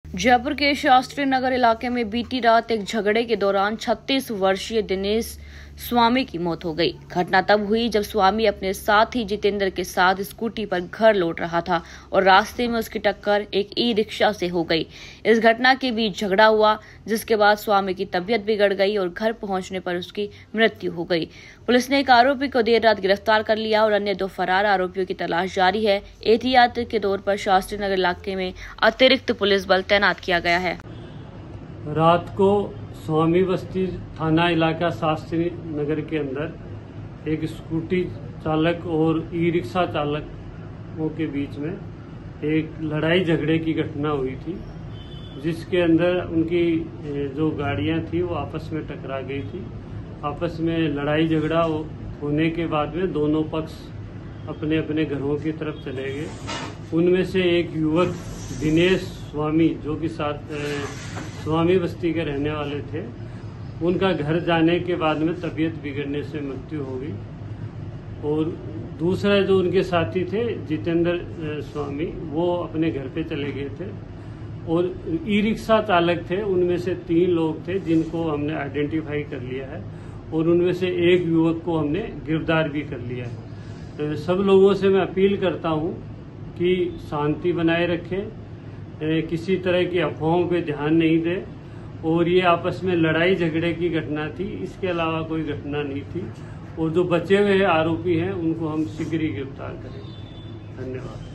जयपुर के शास्त्री नगर इलाके में बीती रात एक झगड़े के दौरान 36 वर्षीय दिनेश स्वामी की मौत हो गई। घटना तब हुई जब स्वामी अपने साथी जितेंद्र के साथ स्कूटी पर घर लौट रहा था और रास्ते में उसकी टक्कर एक ई-रिक्शा से हो गई। इस घटना के बीच झगड़ा हुआ, जिसके बाद स्वामी की तबीयत बिगड़ गई और घर पहुंचने पर उसकी मृत्यु हो गई। पुलिस ने एक आरोपी को देर रात गिरफ्तार कर लिया और अन्य 2 फरार आरोपियों की तलाश जारी है। एहतियात के तौर पर शास्त्री नगर इलाके में अतिरिक्त पुलिस बल तैनात किया गया है। रात को स्वामी बस्ती थाना इलाका शास्त्री नगर के अंदर एक स्कूटी चालक और ई रिक्शा चालकों के बीच में एक लड़ाई झगड़े की घटना हुई थी, जिसके अंदर उनकी जो गाड़ियां थी वो आपस में टकरा गई थी। आपस में लड़ाई झगड़ा होने के बाद में दोनों पक्ष अपने अपने घरों की तरफ चले गए। उनमें से एक युवक दिनेश स्वामी, जो कि स्वामी बस्ती के रहने वाले थे, उनका घर जाने के बाद में तबीयत बिगड़ने से मृत्यु हो गई। और दूसरा जो उनके साथी थे जितेंद्र स्वामी, वो अपने घर पे चले गए थे। और ई रिक्शा चालक थे, उनमें से 3 लोग थे जिनको हमने आइडेंटिफाई कर लिया है और उनमें से एक युवक को हमने गिरफ्तार भी कर लिया है। तो सब लोगों से मैं अपील करता हूँ कि शांति बनाए रखें, किसी तरह की अफवाहों पे ध्यान नहीं दें। और ये आपस में लड़ाई झगड़े की घटना थी, इसके अलावा कोई घटना नहीं थी। और जो बचे हुए आरोपी हैं उनको हम शीघ्र ही गिरफ्तार करेंगे। धन्यवाद।